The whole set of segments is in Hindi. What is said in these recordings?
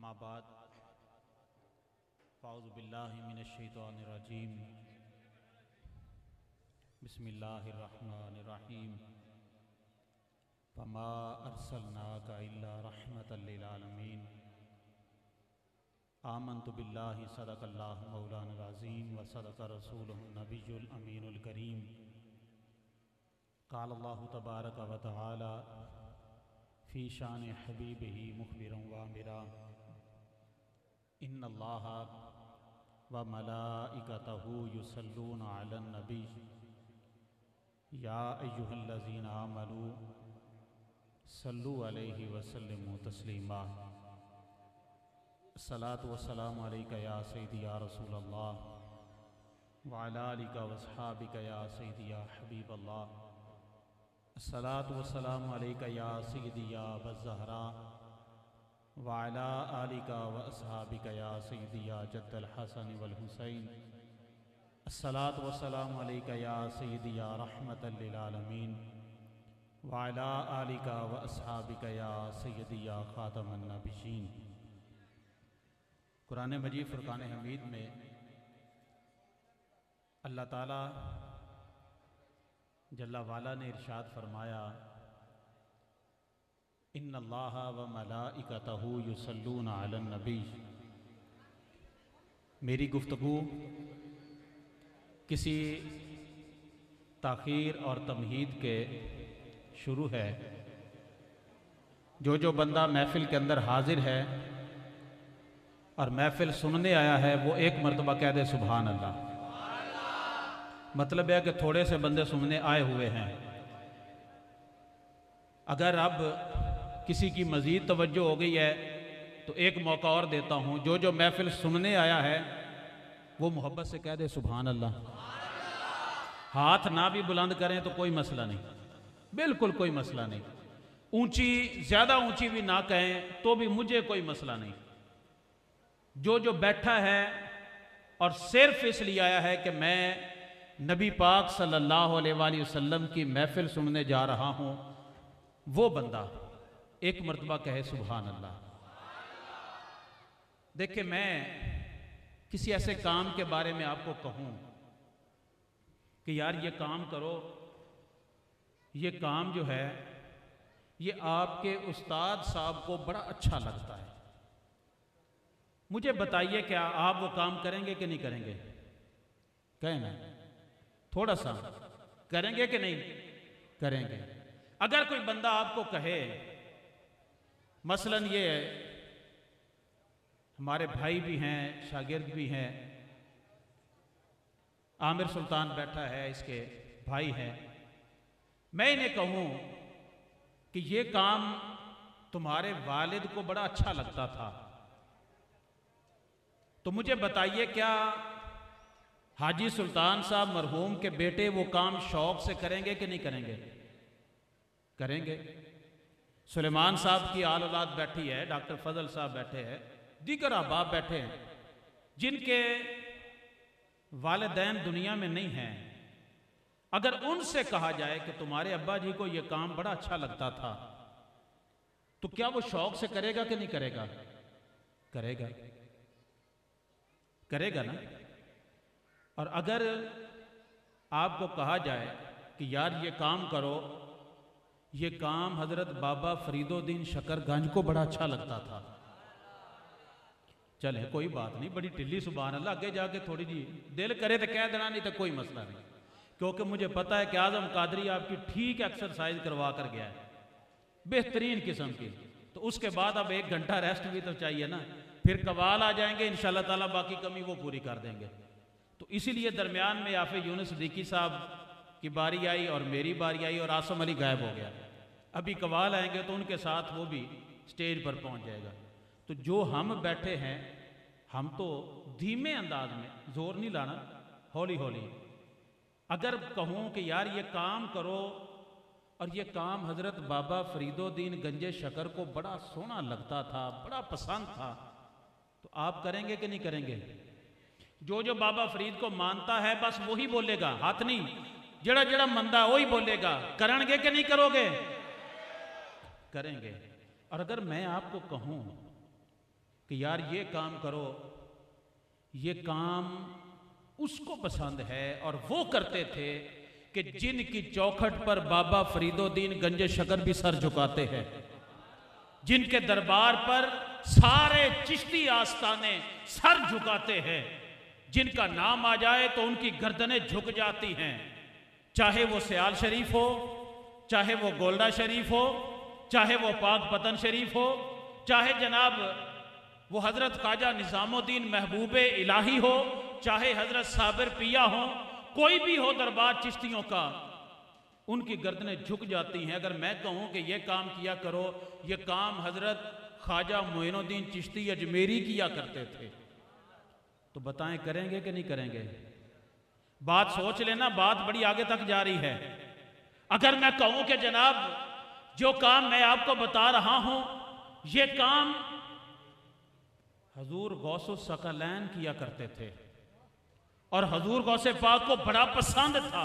अम्मा बाद फ़ाउज़ु बिल्लाहि मिनश्शैतानिर्रजीम बिस्मिल्लाहिर्रहमानिर्रहीम फमा अर्सलनाका इल्ला रहमतल लिल आलमीन आमन्तु बिल्लाहि सदक़ल्लाहु मौलाना अज़ीम व सदक़ रसूलुहुन नबियुल अमीनुल करीम क़ाल अल्लाहु तबारक व तआला फ़ी शान हबीबिही मुख़बिरन व आमिरा इन्नल्लाह व मलाइकतहु युसल्लूना अलन नबी या अय्युहल्लज़ीना आमनू सल्लु अलैहि व सल्लिमू तस्लीमा। अस्सलातु वस्सलामु अलैका या सय्यदी या रसूलल्लाह व अला आलिका व अस्हाबिका या सय्यदी या हबीबल्लाह। अस्सलातु वस्सलामु अलैका या सय्यदी या अबज़्ज़हरा व अला आलिका व अस्हाबिका या सय्यदी या जद्दल हसन वल हुसैन। अस्सलातु वस्सलामु अलैका या सय्यदी या रहमतल लिल आलमीन व अला आलिका व अस्हाबिका या सय्यदी या खातमन नबिय्यीन। कुरान मजीद फुरकान हमीद में अल्लाह ताला जल्ला वाला ने इरशाद फरमाया इन्नल्लाह व मलाइकतहु युसल्लूना अलन नबी। मेरी गुफ्तगू किसी ताख़ीर और तमहीद के शुरू है। जो बंदा महफ़िल के अंदर हाजिर है और महफ़िल सुनने आया है वो एक मरतबा कह दे सुभान अल्लाह। मतलब है कि थोड़े से बंदे सुनने आए हुए हैं। अगर अब किसी की मज़ीद तवज्जो हो गई है तो एक मौका और देता हूँ, जो महफ़िल सुनने आया है वो मोहब्बत से कह दे सुभान अल्लाह। हाथ ना भी बुलंद करें तो कोई मसला नहीं, बिल्कुल कोई मसला नहीं। ऊंची ज़्यादा ऊंची भी ना कहें तो भी मुझे कोई मसला नहीं। जो बैठा है और सिर्फ इसलिए आया है कि मैं नबी पाक सल्लल्लाहु अलैहि वसल्लम की महफ़िल सुनने जा रहा हूँ, वो बंदा एक मरतबा कहे सुभान अल्लाह। देखिए, मैं किसी ऐसे काम के बारे में आपको कहूँ कि यार ये काम करो, ये काम जो है ये आपके उस्ताद साहब को बड़ा अच्छा लगता है, मुझे बताइए क्या आप वो काम करेंगे कि नहीं करेंगे? कहें ना, थोड़ा सा करेंगे कि नहीं करेंगे? अगर कोई बंदा आपको कहे, मसलन ये हमारे भाई भी हैं, शागिर्द भी हैं, आमिर सुल्तान बैठा है, इसके भाई हैं, मैं इन्हें कहूँ कि ये काम तुम्हारे वालिद को बड़ा अच्छा लगता था, तो मुझे बताइए क्या हाजी सुल्तान साहब मरहूम के बेटे वो काम शौक से करेंगे कि नहीं करेंगे? करेंगे। सुलेमान साहब की आल औलाद बैठी है, डॉक्टर फजल साहब बैठे हैं, दीगर अहबाब बैठे हैं जिनके वालिदैन दुनिया में नहीं हैं। अगर उनसे कहा जाए कि तुम्हारे अब्बा जी को यह काम बड़ा अच्छा लगता था, तो क्या वो शौक से करेगा कि नहीं करेगा? करेगा, करेगा ना। और अगर आपको कहा जाए कि यार ये काम करो, ये काम हजरत बाबा फरीदुद्दीन शकरगंज को बड़ा अच्छा लगता था, चले कोई बात नहीं, बड़ी टिल्ली सुभान अल्लाह, आगे जाके थोड़ी जी दिल करे तो कह देना, नहीं तो कोई मसला नहीं, क्योंकि मुझे पता है कि आजम कादरी आपकी ठीक एक्सरसाइज करवा कर गया है बेहतरीन किस्म की। तो उसके बाद अब 1 घंटा रेस्ट भी तो चाहिए ना, फिर कवाल आ जाएंगे, इंशाल्लाह ताला बाकी कमी वो पूरी कर देंगे। तो इसीलिए दरमियान में याफे यूनुस सिद्दीकी साहब की बारी आई और मेरी बारी आई और आसम अली गायब हो गया। अभी कवाल आएंगे तो उनके साथ वो भी स्टेज पर पहुंच जाएगा। तो जो हम बैठे हैं, हम तो धीमे अंदाज में, जोर नहीं लाना, हौली हौली। अगर कहूँ कि यार ये काम करो और ये काम हजरत बाबा फरीदुद्दीन गंजे शकर को बड़ा सोना लगता था, बड़ा पसंद था, तो आप करेंगे कि नहीं करेंगे? जो बाबा फरीद को मानता है बस वही बोलेगा, हाथ नहीं, जड़ा मंदा वही बोलेगा। करेंगे कि नहीं करोगे? करेंगे। और अगर मैं आपको कहूं कि यार ये काम करो, ये काम उसको पसंद है, और वो करते थे कि जिनकी चौखट पर बाबा फरीदुद्दीन गंजे शकर भी सर झुकाते हैं, जिनके दरबार पर सारे चिश्ती आस्ताने सर झुकाते हैं, जिनका नाम आ जाए तो उनकी गर्दनें झुक जाती हैं, चाहे वो सियाल शरीफ हो, चाहे वो गोल्डा शरीफ हो, चाहे वो पाक पतन शरीफ हो, चाहे जनाब वो हजरत ख्वाजा निजामुद्दीन महबूबे इलाही हो, चाहे हजरत साबिर पिया हो, कोई भी हो दरबार चिश्तियों का, उनकी गर्दनें झुक जाती हैं। अगर मैं कहूं कि यह काम किया करो, यह काम हजरत ख्वाजा मोइनुद्दीन चिश्ती अजमेरी किया करते थे, तो बताएं करेंगे कि नहीं करेंगे? बात सोच लेना, बात बड़ी आगे तक जा रही है। अगर मैं कहूं कि जनाब जो काम मैं आपको बता रहा हूं, यह काम हजूर गौसुस सकलैन किया करते थे और हजूर गौसे पाक को बड़ा पसंद था,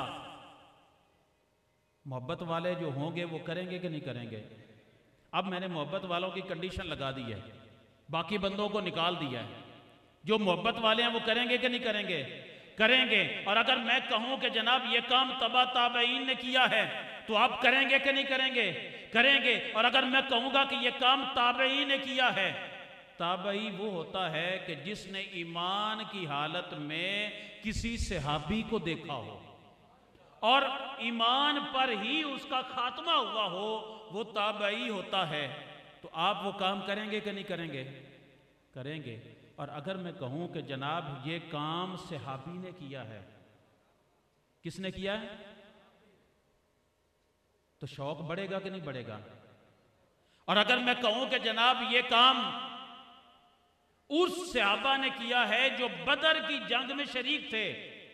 मोहब्बत वाले जो होंगे वो करेंगे कि नहीं करेंगे? अब मैंने मोहब्बत वालों की कंडीशन लगा दी है, बाकी बंदों को निकाल दिया है। जो मोहब्बत वाले हैं वो करेंगे कि नहीं करेंगे? करेंगे। और अगर मैं कहूं कि जनाब ये काम तबा ताबईन ने किया है, तो आप करेंगे कि नहीं करेंगे? करेंगे। और अगर मैं कहूंगा कि ये काम ताबई ने किया है, ताबई वो होता है कि जिसने ईमान की हालत में किसी सहाबी को देखा हो और ईमान पर ही उसका खात्मा हुआ हो, वो ताबई होता है। तो आप वो काम करेंगे कि नहीं करेंगे? करेंगे। और अगर मैं कहूं कि जनाब ये काम सहाबी ने किया है, किसने किया है, तो शौक बढ़ेगा कि नहीं बढ़ेगा? और अगर मैं कहूं कि जनाब ये काम उस सहाबा ने किया है जो बदर की जंग में शरीक थे,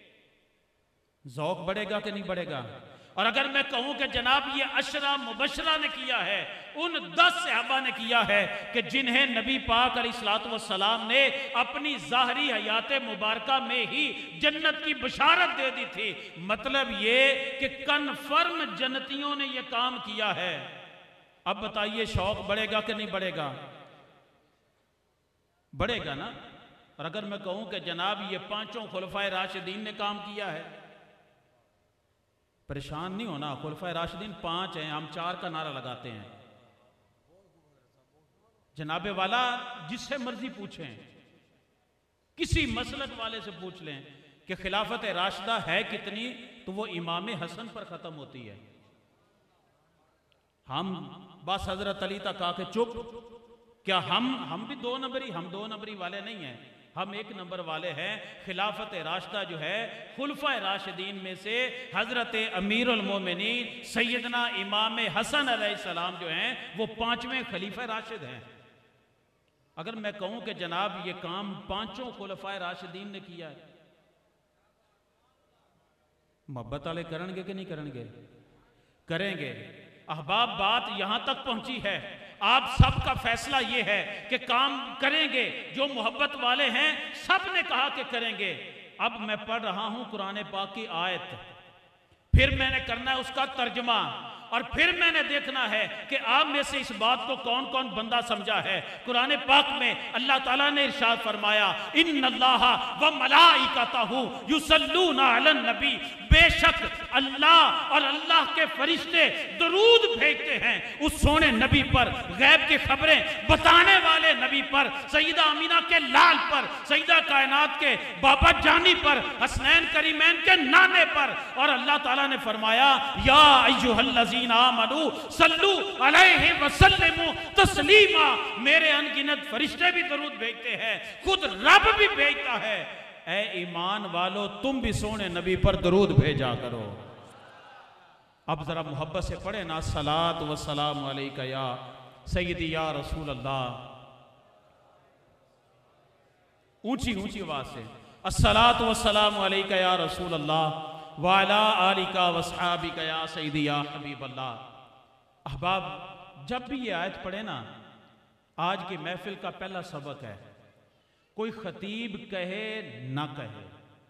जौक बढ़ेगा कि नहीं बढ़ेगा? और अगर मैं कहूं कि जनाब ये अशरा मुबशरा ने किया है, उन 10 सहाबा ने किया है कि जिन्हें नबी पाक अलैहिस्सलातु वस्सलाम ने अपनी ज़ाहरी हयात मुबारका में ही जन्नत की बशारत दे दी थी, मतलब ये कि कन्फर्म जन्नतियों ने ये काम किया है। अब बताइए शौक बढ़ेगा कि नहीं बढ़ेगा? बढ़ेगा ना। और अगर मैं कहूं कि जनाब ये 5 खुलफाए राशिदीन ने काम किया है, परेशान नहीं होना, खुलफाए राशिदीन 5 हैं, हम 4 का नारा लगाते हैं। जनाबे वाला जिससे मर्जी पूछें, किसी मसलक वाले से पूछ लें कि खिलाफत राशिदा है कितनी, तो वो इमाम हसन पर खत्म होती है। हम बस हजरत अली तक आके चुप, क्या हम भी 2 नंबरी, हम 2 नंबरी वाले नहीं हैं, हम 1 नंबर वाले हैं। खिलाफत राशिदा जो है खुलफा राशिदीन में से हजरत अमीरुल मोमिनीन सैयदना इमाम हसन अलैहिस्सलाम जो हैं वो 5वें खलीफा राशिद हैं। अगर मैं कहूं कि जनाब ये काम 5 खुलफा राशिदीन ने किया है, मोहब्बत वाले करेंगे कि नहीं करेंगे? करेंगे। अहबाब बात यहां तक पहुंची है, आप सबका फैसला यह है कि काम करेंगे। जो मोहब्बत वाले हैं सब ने कहा कि करेंगे। अब मैं पढ़ रहा हूं कुरान पाक की आयत, फिर मैंने करना है उसका तर्जमा, और फिर मैंने देखना है कि आप में से इस बात को कौन कौन बंदा समझा है। कुरान पाक में अल्लाह ताला ने इरशाद फरमाया, इन्नल्लाह व मलाइकतहु युसल्लूना अलन नबी, बेशक अल्लाह और अल्लाह के फरिश्ते दरूद भेजते हैं उस सोने नबी पर, गैब की खबरें बताने वाले नबी पर, सईदा अमीना के लाल पर, सईदा कायनात के बाबा जानी पर, हसनैन करीमैन के नाने पर। और अल्लाह ताला ने फरमाया, या अय्युहल्लज़ीना आमनू सल्लू अलैहि वसल्लिमू तस्लीमा, मेरे अनगिनत फरिश्ते भी दरूद भेजते हैं, खुद रब भी भेजता है। ऐ ईमान वालो तुम भी सोने नबी पर दरूद भेजा करो। अब जरा मोहब्बत से पढ़े ना, सलात व सलाम अलैका या सय्यदी या रसूल अल्लाह, ऊंची ऊंची आवाज से, अस्सलातु व सलाम अलैका या रसूल अल्लाह वाला आलिका वसहाबिका या सय्यदी या हबीब अल्लाह। अहबाब जब भी ये आयत पढ़े ना, आज की महफिल का पहला सबक है, कोई खतीब कहे ना कहे,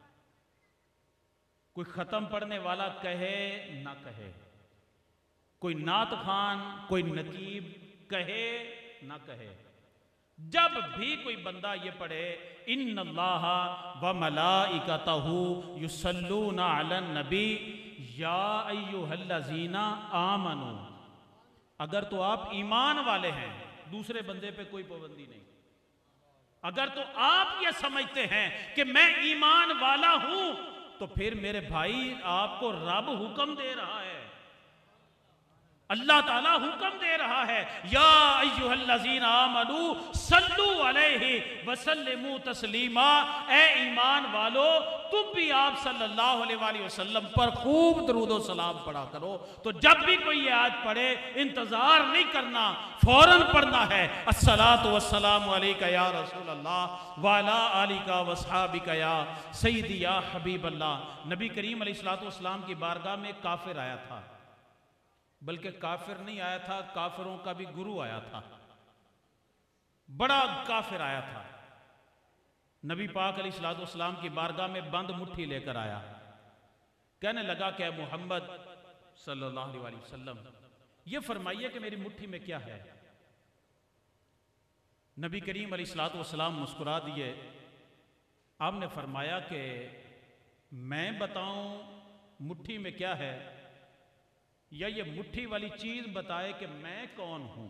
कोई खत्म पढ़ने वाला कहे ना कहे, कोई नात खान कोई नकीब कहे ना कहे, जब भी कोई बंदा ये पढ़े इन्नल्लाह व मलाइकतहु युसल्लूना अलन नबी या अय्युहल्लज़ीना आमनू, अगर तो आप ईमान वाले हैं, दूसरे बंदे पे कोई पाबंदी नहीं। अगर तो आप ये समझते हैं कि मैं ईमान वाला हूं, तो फिर मेरे भाई आपको रब हुक्म दे रहा है, अल्लाह ताला हुक्म दे रहा है, या अय्युहल्लज़ीना आमनू सल्लू अलैहि वसल्लिमू तस्लीमा, ए ईमान वालो तुम भी आप सल्लल्लाहु अलैहि वसल्लम पर खूब दरूद व सलाम पढ़ा करो। तो जब भी कोई ये आयत पढ़े इंतजार नहीं करना, फौरन पढ़ना है, अस्सलातु वस्सलामु अलैका या रसूल अल्लाह व अला आलिका व अस्हाबिका या सय्यदी या हबीब अल्लाह। नबी करीम अलैहिस्सलातु वस्सलाम की बारगाह में एक काफिर आया था, बल्कि काफिर नहीं आया था, काफिरों का भी गुरु आया था, बड़ा काफिर आया था। नबी पाक अलैहिस्सलातु वस्सलाम की बारगाह में बंद मुट्ठी लेकर आया, कहने लगा कि मोहम्मद सल्लल्लाहु अलैहि वसल्लम ये फरमाइए कि मेरी मुट्ठी में क्या है। नबी करीम अलैहिस्सलातु वस्सलाम मुस्कुरा दिए। आपने फरमाया कि मैं बताऊं मुट्ठी में क्या है, या ये मुट्ठी वाली चीज बताए कि मैं कौन हूं।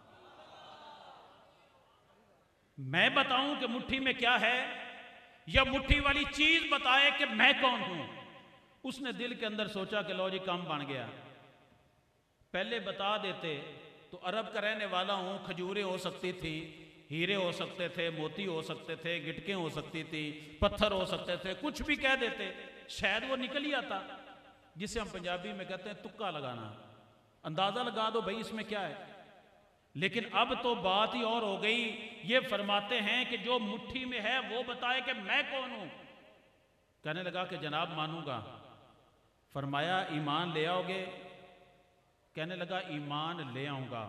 मैं बताऊं कि मुट्ठी में क्या है, या मुट्ठी वाली चीज बताए कि मैं कौन हूं। उसने दिल के अंदर सोचा कि लो जी काम बन गया, पहले बता देते तो अरब का रहने वाला हूं, खजूरें हो सकती थी, हीरे हो सकते थे, मोती हो सकते थे, गिटकें हो सकती थी, पत्थर हो सकते थे, कुछ भी कह देते, शायद वो निकल ही आता, जिसे हम पंजाबी में कहते हैं तुक्का लगाना, अंदाजा लगा दो भाई इसमें क्या है। लेकिन अब तो बात ही और हो गई, ये फरमाते हैं कि जो मुट्ठी में है वो बताए कि मैं कौन हूं। कहने लगा कि जनाब मानूंगा। फरमाया ईमान ले आओगे? कहने लगा ईमान ले आऊंगा।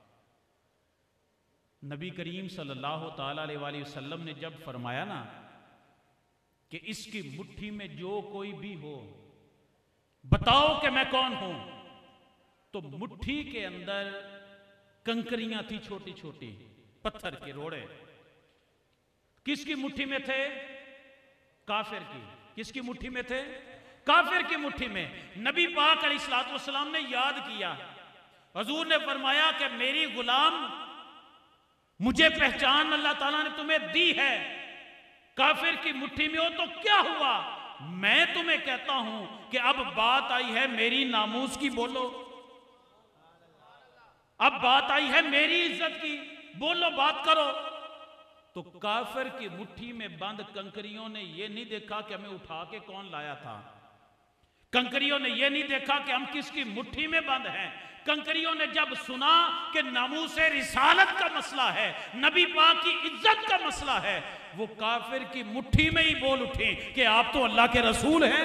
नबी करीम सल्लल्लाहु ताला अलैहि वसल्लम ने जब फरमाया ना कि इसकी मुट्ठी में जो कोई भी हो बताओ कि मैं कौन हूं, तो मुट्ठी के अंदर कंकरियां थी, छोटी छोटी पत्थर के रोड़े। किसकी मुट्ठी में थे? काफिर की। किसकी मुट्ठी में थे? काफिर की मुट्ठी में। नबी पाक अलैहिस्सलातु वस्सलाम ने याद किया, हुजूर ने फरमाया कि मेरी गुलाम मुझे पहचान अल्लाह ताला ने तुम्हें दी है, काफिर की मुट्ठी में हो तो क्या हुआ, मैं तुम्हें कहता हूं कि अब बात आई है मेरी नामूस की, बोलो। अब बात आई है मेरी इज्जत की, बोलो, बात करो। तो काफिर की मुट्ठी में बंद कंकरियों ने यह नहीं देखा कि हमें उठा के कौन लाया था, कंकरियों ने यह नहीं देखा कि हम किसकी मुट्ठी में बंद हैं। कंकरियों ने जब सुना कि नामूसे रिसालत का मसला है, नबी पाक की इज्जत का मसला है, वो काफिर की मुट्ठी में ही बोल उठे कि आप तो अल्लाह के रसूल हैं।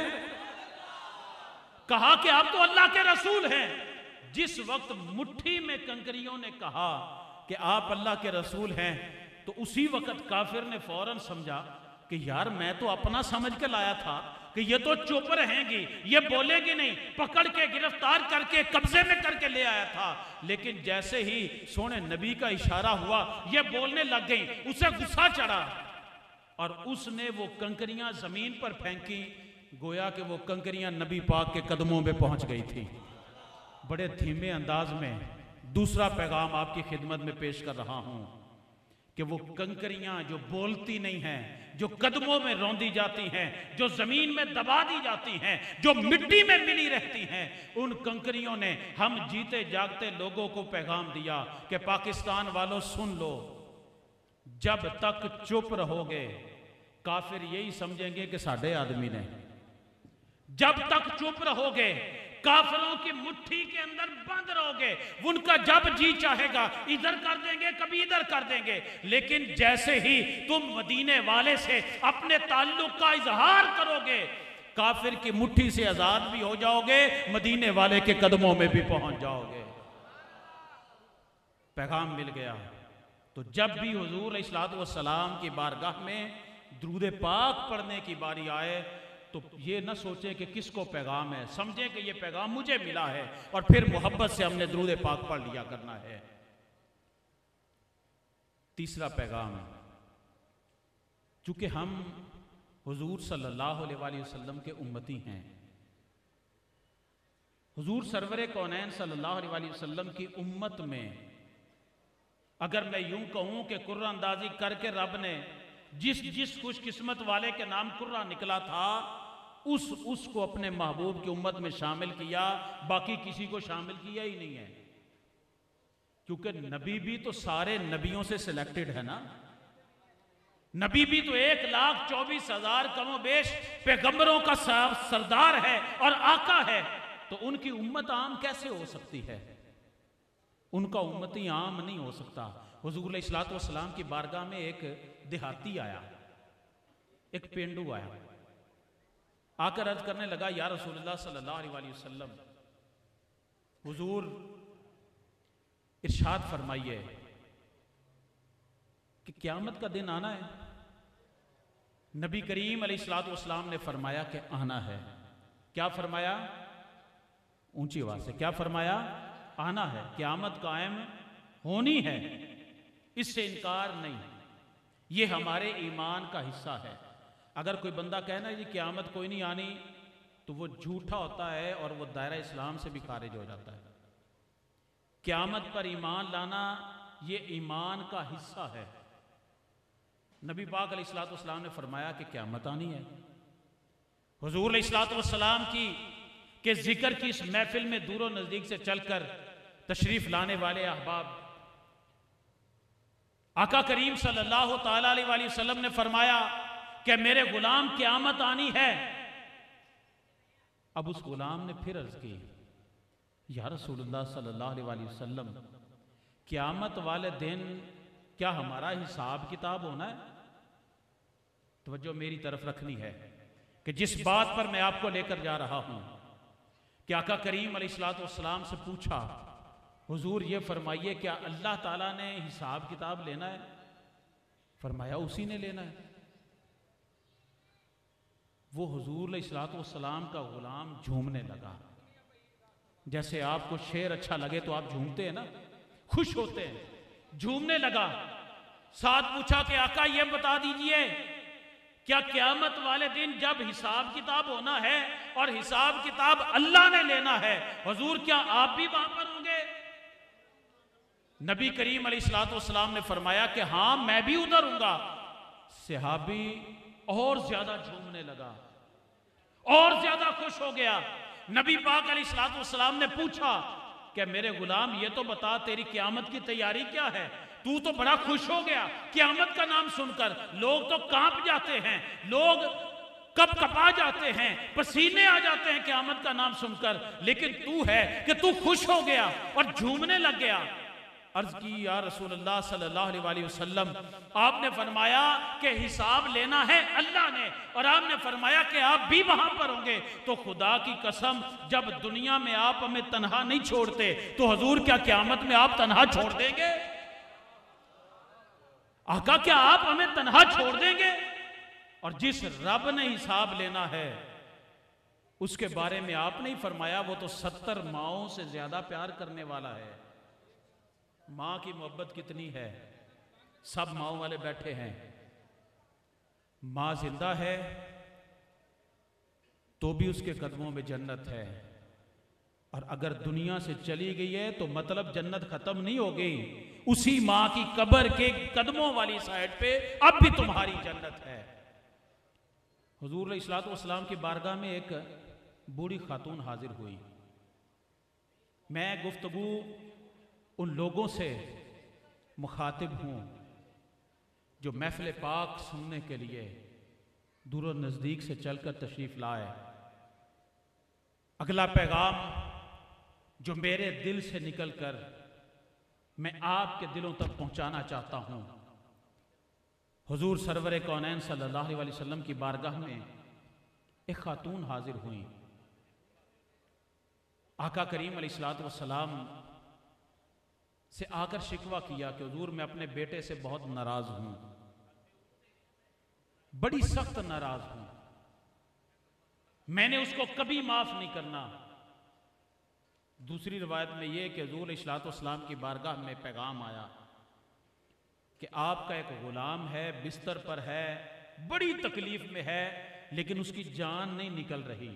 कहा कि आप तो अल्लाह के रसूल हैं। जिस वक्त मुट्ठी में कंकरियों ने कहा कि आप अल्लाह के रसूल हैं, तो उसी वक्त काफिर ने फौरन समझा कि यार मैं तो अपना समझ के लाया था कि ये तो चुप रहेंगी, ये बोलेगी नहीं, पकड़ के गिरफ्तार करके कब्जे में करके ले आया था। लेकिन जैसे ही सोने नबी का इशारा हुआ ये बोलने लग गई, उसे गुस्सा चढ़ा और उसने वो कंकरियां जमीन पर फेंकी, गोया कि वो कंकरियां नबी पाक के कदमों में पहुंच गई थी। बड़े धीमे अंदाज में दूसरा पैगाम आपकी खिदमत में पेश कर रहा हूं कि वो कंकरियां जो बोलती नहीं हैं, जो कदमों में रौंदी जाती हैं, जो जमीन में दबा दी जाती हैं, जो मिट्टी में मिली रहती हैं, उन कंकरियों ने हम जीते जागते लोगों को पैगाम दिया कि पाकिस्तान वालों सुन लो, जब तक चुप रहोगे काफिर यही समझेंगे कि साडे आदमी ने। जब तक चुप रहोगे, काफिरों की मुट्ठी के अंदर बंद रहोगे, उनका जब जी चाहेगा इधर कर देंगे, कभी इधर कर देंगे। लेकिन जैसे ही तुम मदीने वाले से अपने ताल्लुक का इजहार करोगे, काफिर की मुट्ठी से आजाद भी हो जाओगे, मदीने वाले के कदमों में भी पहुंच जाओगे। पैगाम मिल गया। तो जब भी हुजूर अलैहिस्सलातु वस्सलाम की बारगाह में दुरूद पाक पढ़ने की बारी आए तो ये न सोचें कि किसको पैगाम है, समझें कि ये पैगाम मुझे मिला है और फिर मोहब्बत से हमने दुरूद पाक पढ़ लिया करना है। तीसरा पैगाम, चूँकि हम हुजूर सल्लल्लाहु अलैहि वसल्लम के उम्मती हैं, हुजूर सरवरे कौनैन सल्लल्लाहु अलैहि वसल्लम की उम्मत में अगर मैं यूं कहूं कि कुर्रा अंदाजी करके रब ने जिस जिस खुशकिस्मत वाले के नाम कुर्रा निकला था उसको अपने महबूब की उम्मत में शामिल किया, बाकी किसी को शामिल किया ही नहीं है। क्योंकि नबी भी तो सारे नबियों से सिलेक्टेड है ना, नबी भी तो 1,24,000 कमोबेश पैगंबरों का सरदार है और आका है, तो उनकी उम्मत आम कैसे हो सकती है? उनका उम्मती आम नहीं हो सकता। हुजूर अलैहिस्सलातु वस्सलाम की बारगाह में एक देहाती आया, एक पेंडू आया, आकर अर्ज करने लगा, या रसूलुल्लाह सल्लल्लाहु अलैहि वसल्लम, हुजूर इरशाद फरमाइए कि क़यामत का दिन आना है। नबी करीम अलैहिस्सलातु वस्सलाम ने फरमाया कि आना है। क्या फरमाया? ऊंची आवाज से क्या फरमाया? आना है, क़यामत कायम होनी है, इससे इनकार नहीं। ये हमारे ईमान का हिस्सा है। अगर कोई बंदा कहना जी क़यामत कोई नहीं आनी, तो वो झूठा होता है और वो दायरा इस्लाम से भी खारिज हो जाता है। क़यामत पर ईमान लाना ये ईमान का हिस्सा है। नबी पाक अलैहिस्सलातु वस्सलाम ने फरमाया कि क़यामत आनी है। हुजूर अलैहिस्सलातु वस्सलाम की के जिक्र की इस महफिल में दूरों नजदीक से चलकर तशरीफ लाने वाले अहबाब, आका करीम सल्लल्लाहु ताला अलैहि वसल्लम ने फरमाया कि मेरे गुलाम क़यामत आनी है। अब उस गुलाम ने फिर अर्ज की, या रसूलुल्लाह सल्लल्लाहु अलैहि वसल्लम, क़यामत वाले दिन क्या हमारा हिसाब किताब होना है? तवज्जो मेरी तरफ रखनी है कि जिस बात पर मैं आपको लेकर जा रहा हूं कि आका करीम अलैहिस्सलातु वस्सलाम से पूछा, हुजूर ये फरमाइए क्या अल्लाह ताला ने हिसाब किताब लेना है? फरमाया उसी ने लेना है। वो हुजूर अलैहिस्सलातु वस्सलाम का गुलाम झूमने लगा। जैसे आपको शेर अच्छा लगे तो आप झूमते हैं ना, खुश होते हैं, झूमने लगा। साथ पूछा कि आका ये बता दीजिए क्या क़यामत वाले दिन जब हिसाब किताब होना है और हिसाब किताब अल्लाह ने लेना है, हुजूर क्या आप भी वहां पर होंगे? नबी करीम अलैहिस्सलातु वस्सलाम ने फरमाया कि हां मैं भी उधर हूंगा। सहाबी और ज्यादा झूमने लगा और ज्यादा खुश हो गया। नबी पाक अलैहिस्सलातु वस्सलाम ने पूछा कि मेरे गुलाम ये तो बता तेरी क़यामत की तैयारी क्या है? तू तो बड़ा खुश हो गया क़यामत का नाम सुनकर। लोग तो कांप जाते हैं, लोग कपा जाते हैं, पसीने आ जाते हैं क़यामत का नाम सुनकर, लेकिन तू है कि तू खुश हो गया और झूमने लग गया। अर्ज की, या रसूलुल्लाह सल्लल्लाहु अलैहि वसल्लम, आपने फरमाया कि हिसाब लेना है अल्लाह ने, और आपने फरमाया कि आप भी वहां पर होंगे। तो खुदा की कसम, जब दुनिया में आप हमें तन्हा नहीं छोड़ते तो हुजूर क्या क़यामत में आप तन्हा छोड़ देंगे? आका क्या आप हमें तन्हा छोड़ देंगे? और जिस रब ने हिसाब लेना है उसके बारे में आपने ही फरमाया वो तो 70 माओं से ज्यादा प्यार करने वाला है। मां की मोहब्बत कितनी है, सब माओं वाले बैठे हैं। मां जिंदा है तो भी उसके कदमों में जन्नत है, और अगर दुनिया से चली गई है तो मतलब जन्नत खत्म नहीं हो गई, उसी मां की कब्र के कदमों वाली साइड पे अब भी तुम्हारी जन्नत है। हुजूर अलैहिस्सलातु वस्सलाम की बारगाह में एक बूढ़ी खातून हाजिर हुई। मैं गुफ्तगू उन लोगों से मुखातिब हूं जो महफिल पाक सुनने के लिए दूर नजदीक से चलकर तशरीफ लाए। अगला पैगाम जो मेरे दिल से निकलकर मैं आपके दिलों तक पहुंचाना चाहता हूं, हुजूर सरवर कौनैन सल्लल्लाहु अलैहि वसल्लम की बारगाह में एक खातून हाजिर हुई। आका करीम अलैहिस्सलातु वस्सलाम से आकर शिकवा किया कि हुजूर मैं अपने बेटे से बहुत नाराज हूं, बड़ी सख्त नाराज हूं, मैंने उसको कभी माफ नहीं करना। दूसरी रिवायत में यह कि हुजूर अलैहिस्सलातु वस्सलाम की बारगाह में पैगाम आया कि आपका एक गुलाम है, बिस्तर पर है, बड़ी तकलीफ में है, लेकिन उसकी जान नहीं निकल रही,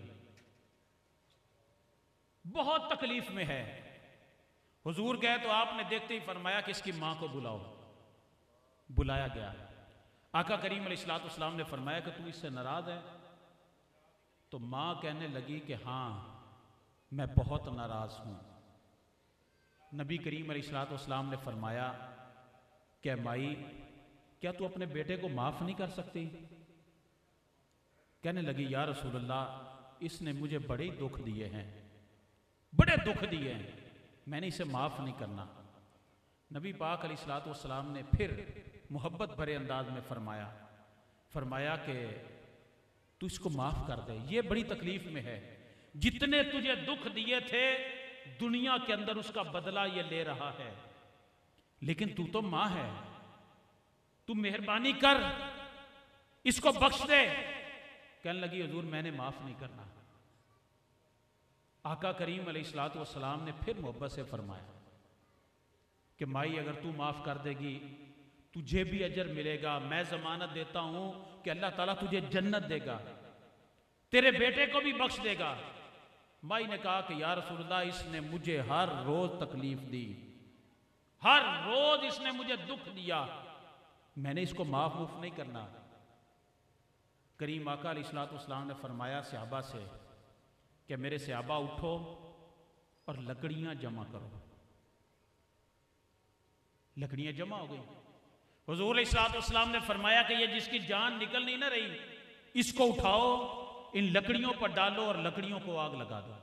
बहुत तकलीफ में है। हुजूर गए तो आपने देखते ही फरमाया कि इसकी मां को बुलाओ। बुलाया गया। आका करीम अलैहिस्सलाम ने फरमाया कि तू इससे नाराज है? तो मां कहने लगी कि हाँ, मैं बहुत नाराज हूं। नबी करीम अलैहिस्सलाम ने फरमाया कि माई, क्या तू अपने बेटे को माफ नहीं कर सकती? कहने लगी, या रसूलल्लाह, इसने मुझे बड़े ही दुख दिए हैं, बड़े दुख दिए हैं, मैंने इसे माफ नहीं करना। नबी पाक अलैहिस्सलाम ने फिर मोहब्बत भरे अंदाज में फरमाया कि तू इसको माफ कर दे, ये बड़ी तकलीफ में है, जितने तुझे दुख दिए थे दुनिया के अंदर उसका बदला ये ले रहा है, लेकिन तू तो मां है, तू मेहरबानी कर, इसको बख्श दे। कहने लगी, हुजूर मैंने माफ नहीं करना। आका करीम अलैहिस्सलाम ने फिर मोहब्बत से फरमाया कि माई, अगर तू माफ कर देगी तुझे भी अजर मिलेगा, मैं जमानत देता हूं कि अल्लाह ताला तुझे जन्नत देगा, तेरे बेटे को भी बख्श देगा। माई ने कहा कि या रसूलल्लाह, इसने मुझे हर रोज तकलीफ दी, हर रोज इसने मुझे दुख दिया, मैंने इसको माफ नहीं करना। करीम आका अलैहिस्सलाम ने फरमाया सहाबा से कि मेरे सहाबा उठो और लकड़ियां जमा करो। लकड़ियां जमा हो गई। हुजूर अलैहिस्सलाम ने फरमाया कि ये जिसकी जान निकल नहीं ना रही, इसको उठाओ, इन लकड़ियों पर डालो और लकड़ियों को आग लगा दो।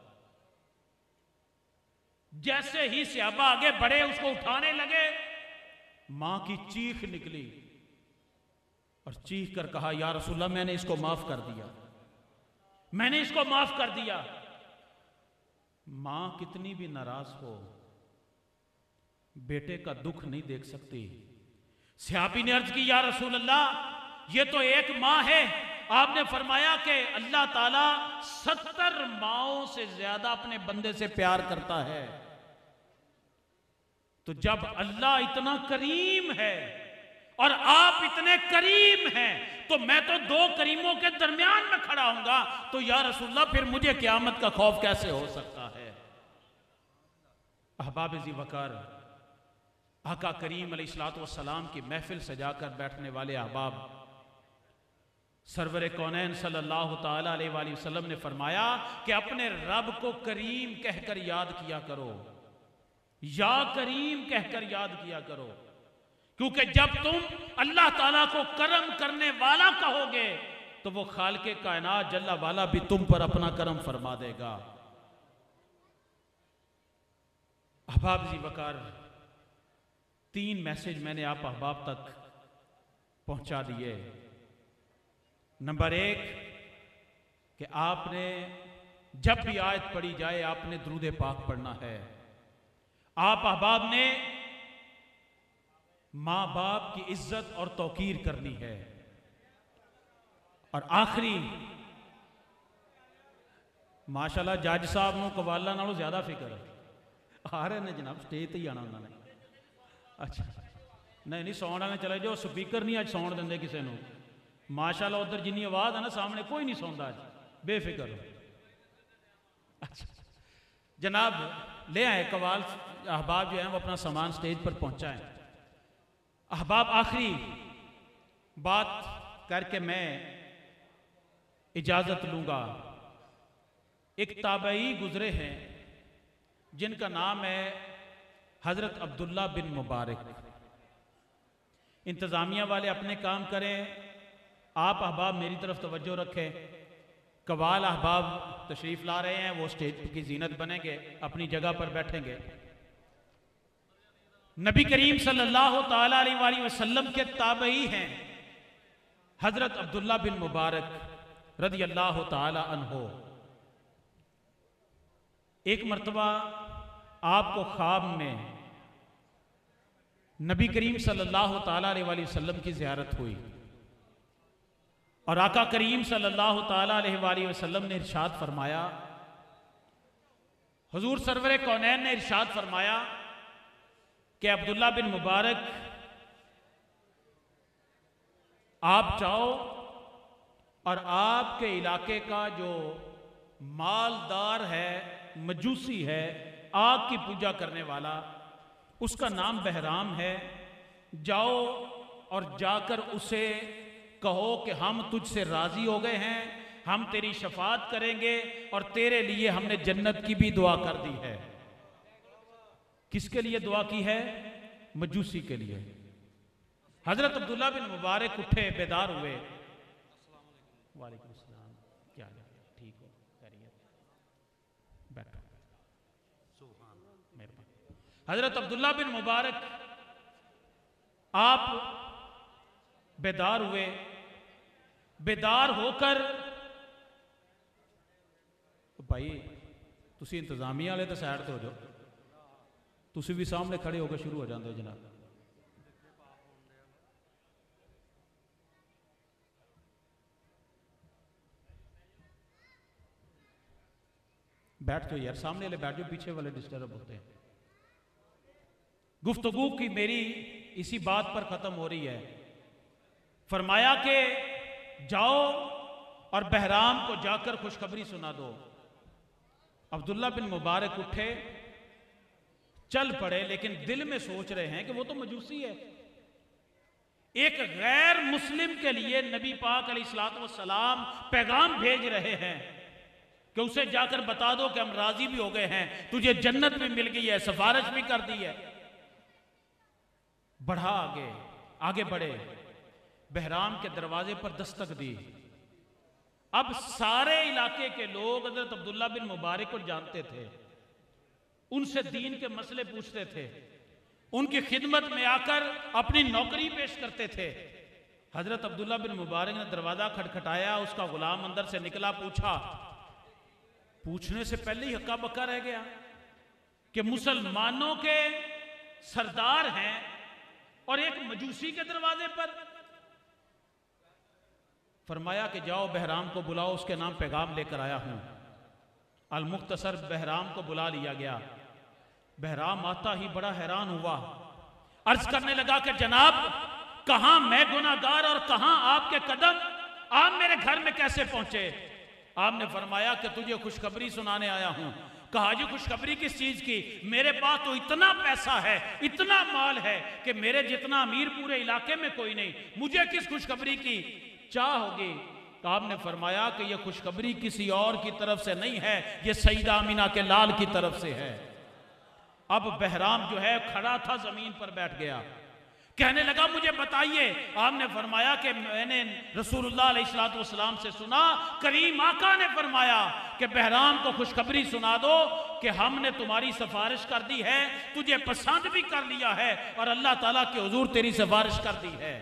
जैसे ही सहाबा आगे बढ़े, उसको उठाने लगे, मां की चीख निकली और चीख कर कहा, या रसूलल्लाह, मैंने इसको माफ कर दिया, मैंने इसको माफ कर दिया। मां कितनी भी नाराज हो, बेटे का दुख नहीं देख सकती। सहाबी ने अर्ज की, या रसूलल्लाह, ये तो एक मां है, आपने फरमाया कि अल्लाह ताला 70 माओं से ज्यादा अपने बंदे से प्यार करता है। तो जब अल्लाह इतना करीम है और आप इतने करीम हैं, तो मैं तो दो करीमों के दरमियान में खड़ा हूंगा, तो या रसूलल्लाह, फिर मुझे क़यामत का खौफ कैसे हो सकता है? अहबाब ज़ी वक़ार, आका करीम अलैहिस्सलाम की महफिल सजाकर बैठने वाले अहबाब, सरवर कौनैन सल्लल्लाहु ताला अलैहि वसल्लम ने फरमाया कि अपने रब को करीम कहकर याद किया करो, या करीम कहकर याद किया करो, क्योंकि जब तुम अल्लाह ताला को करम करने वाला कहोगे तो वो खालिक़े कायनात जल्ला वाला भी तुम पर अपना करम फरमा देगा। अहबाब ज़ी वक़ार, 3 मैसेज मैंने आप अहबाब तक पहुंचा दिए। नंबर 1 कि आपने जब भी आयत पढ़ी जाए आपने दुरूद पाक पढ़ना है। आप अहबाब ने माँ बाप की इज्जत और तौकीर करनी है। और आखिरी, माशाल्लाह जज साहब नूं कवाला नालों ज्यादा फिक्र आ रहे ने जनाब, स्टेज ते ही आना उन्होंने। अच्छा नहीं सौण वाले चले जाओ, स्पीकर नहीं अज सौण देंगे किसी को। माशाल्लाह उधर जिन्नी आवाज़ है ना सामने कोई नहीं सौंदा अज, बेफिक्र हो। अच्छा जनाब ले आए कवाल, अहबाब जो है वो अपना सामान स्टेज पर पहुंचाएं। अहबाब आखिरी बात करके मैं इजाज़त लूँगा। एक ताबई गुजरे हैं जिनका नाम है हज़रत अब्दुल्ला बिन मुबारक। इंतज़ामिया वाले अपने काम करें, आप अहबाब मेरी तरफ तवज्जो रखें। कवाल अहबाब तशरीफ़ ला रहे हैं, वो स्टेज की जीनत बनेंगे, अपनी जगह पर बैठेंगे। नबी करीम सल्लल्लाहु ताला अलैहि वसल्लम के ताबई हैं हज़रत अब्दुल्ला बिन मुबारक रज़ी अल्लाह ताला अन्हो। एक मर्तबा आपको ख्वाब में नबी करीम सल्लल्लाहु ताला अलैहि वसल्लम की ज़ियारत हुई और आका करीम सल्लल्लाहु ताला अलैहि वसल्लम ने इरशाद फरमाया, हुजूर सरवर कौनैन ने इरशाद फरमाया कि अब्दुल्ला बिन मुबारक आप चाहो और आपके इलाके का जो मालदार है, मजूसी है, आग की पूजा करने वाला, उसका नाम बहराम है, जाओ और जाकर उसे कहो कि हम तुझसे राजी हो गए हैं, हम तेरी शफात करेंगे और तेरे लिए हमने जन्नत की भी दुआ कर दी है। किसके लिए दुआ की है? मजूसी के लिए। हजरत अब्दुल्ला बिन मुबारक उठे, बेदार हुए। वालेकुम सलाम, क्या हाल है? ठीक हो? खैरियत? बैठो। हजरत अब्दुल्ला बिन मुबारक आप बेदार हुए। बेदार होकर भाई तुसी इंतजामिया वाले तो साइड तो हो जाओ, तुसी भी सामने खड़े होकर शुरू हो जाते हो जनाब। बैठ जाओ यार, सामने वाले बैठ जाओ, पीछे वाले डिस्टर्ब होते हैं। गुफ्तगू की मेरी इसी बात पर खत्म हो रही है। फरमाया कि जाओ और बहराम को जाकर खुशखबरी सुना दो। अब्दुल्ला बिन मुबारक उठे, चल पड़े, लेकिन दिल में सोच रहे हैं कि वो तो मजूसी है। एक गैर मुस्लिम के लिए नबी पाक अलैहिस्सलाम पैगाम भेज रहे हैं कि उसे जाकर बता दो कि हम राजी भी हो गए हैं, तुझे जन्नत भी मिल गई है, सिफारिश भी कर दी है। बढ़ा आगे, आगे बढ़े, बहराम के दरवाजे पर दस्तक दी। अब सारे इलाके के लोग हजरत अब्दुल्ला बिन मुबारक को जानते थे, उनसे दीन के मसले पूछते थे, उनकी खिदमत में आकर अपनी नौकरी पेश करते थे। हजरत अब्दुल्ला बिन मुबारक ने दरवाजा खटखटाया, उसका गुलाम अंदर से निकला, पूछा। पूछने से पहले ही हक्का बक्का रह गया कि मुसलमानों के सरदार हैं और एक मजूसी के दरवाजे पर। फरमाया कि जाओ बहराम को बुलाओ, उसके नाम पैगाम लेकर आया हूं। अल-मुख्तसर बहराम को बुला लिया गया। बहराम आता ही बड़ा हैरान हुआ, अर्ज करने लगा कि जनाब, कहां मैं गुनाहगार और कहां आपके कदम, आप मेरे घर में कैसे पहुंचे? आपने फरमाया कि तुझे खुशखबरी सुनाने आया हूं। कहा जी खुशखबरी किस चीज की? मेरे पास तो इतना पैसा है, इतना माल है कि मेरे जितना अमीर पूरे इलाके में कोई नहीं, मुझे किस खुशखबरी की चाह होगी? तो आपने फरमाया कि यह खुशखबरी किसी और की तरफ से नहीं है, यह सईदा आमिना के लाल की तरफ से है। अब बहराम जो है खड़ा था, जमीन पर बैठ गया, कहने लगा मुझे बताइए। आपने फरमाया कि मैंने रसूलुल्लाह अलैहिस्सलाम से सुना, करीम आका ने फरमाया कि बहराम को खुशखबरी सुना दो कि हमने तुम्हारी सिफारिश कर दी है, तुझे पसंद भी कर लिया है और अल्लाह ताला के हुजूर तेरी सिफारिश कर दी है।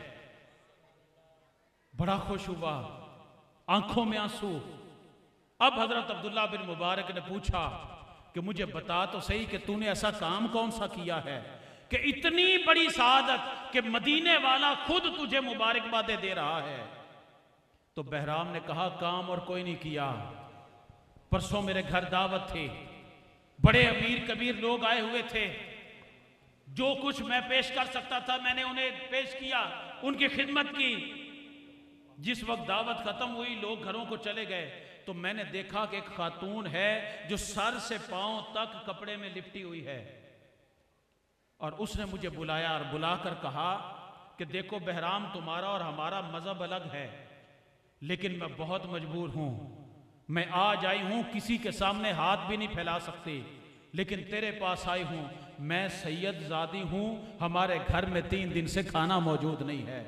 बड़ा खुश हुआ, आंखों में आंसू। अब हजरत अब्दुल्ला बिन मुबारक ने पूछा कि मुझे बता तो सही कि तूने ऐसा काम कौन सा किया है कि इतनी बड़ी शहादत कि मदीने वाला खुद तुझे मुबारकबादें दे रहा है? तो बहराम ने कहा, काम और कोई नहीं किया, परसों मेरे घर दावत थी, बड़े अमीर कबीर लोग आए हुए थे, जो कुछ मैं पेश कर सकता था मैंने उन्हें पेश किया, उनकी खिदमत की। जिस वक्त दावत खत्म हुई, लोग घरों को चले गए, तो मैंने देखा कि एक खातून है जो सर से पांव तक कपड़े में लिपटी हुई है, और उसने मुझे बुलाया और बुलाकर कहा कि देखो बहराम, तुम्हारा और हमारा मजहब अलग है, लेकिन मैं बहुत मजबूर हूं, मैं आज आई हूं, किसी के सामने हाथ भी नहीं फैला सकती, लेकिन तेरे पास आई हूं, मैं सैयद ज़ादी हूं, हमारे घर में 3 दिन से खाना मौजूद नहीं है।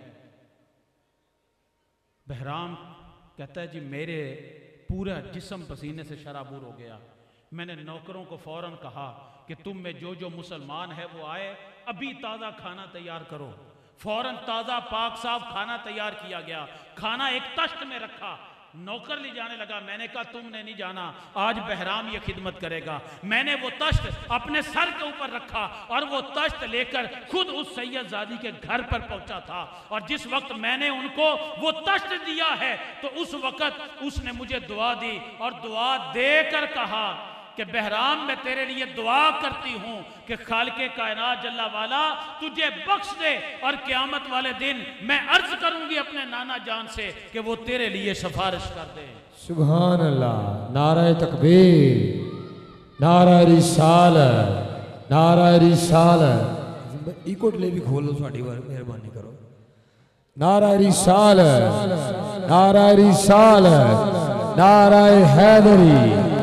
बहराम कहता है जी मेरे पूरा जिस्म पसीने से शराबूर हो गया। मैंने नौकरों को फौरन कहा कि तुम में जो जो मुसलमान है वो आए, अभी ताज़ा खाना तैयार करो। फौरन ताज़ा पाक साफ खाना तैयार किया गया, खाना एक तश्त में रखा, नौकर ले जाने लगा। मैंने कहा तुमने नहीं जाना, आज बहराम ये खिदमत करेगा। मैंने वो तश्त अपने सर के ऊपर रखा और वो तश्त लेकर खुद उस सैयद ज़ादी के घर पर पहुंचा था, और जिस वक्त मैंने उनको वो तश्त दिया है तो उस वक्त उसने मुझे दुआ दी और दुआ देकर कहा कि बहराम मैं तेरे लिए दुआ करती हूं कि खालिके कायनात जल्ला वाला तुझे बख्श दे, और क़यामत वाले दिन मैं अर्ज करूंगी अपने नाना जान से कि वो तेरे लिए सिफारिश कर दे। सुभान अल्लाह। नारा तकबीर, नारा रिसालत, नारा रिसालत। इको डिले भी खोल लो थोड़ी बार, मेहरबानी करो। नारा रिसालत, नारा रिसालत, नारा हैदरी।